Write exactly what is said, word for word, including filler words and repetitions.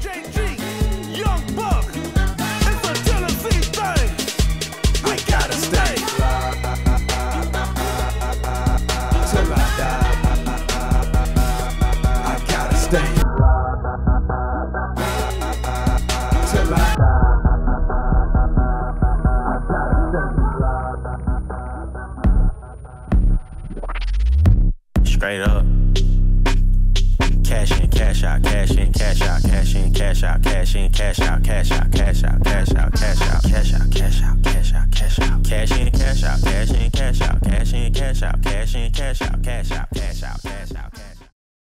J G, Young Buck. It's a Tennessee thing. We gotta stay. Till I die. I gotta stay. Till I die. Straight up. Cash in, cash out, cash in, cash out, cash in, cash out, cash in, cash out, cash out, cash out, cash out, cash out, cash out, cash out, cash out, cash out, cash in, cash out, cash in, cash out, cash in, cash out, cash in, cash out, cash out, cash out, cash out.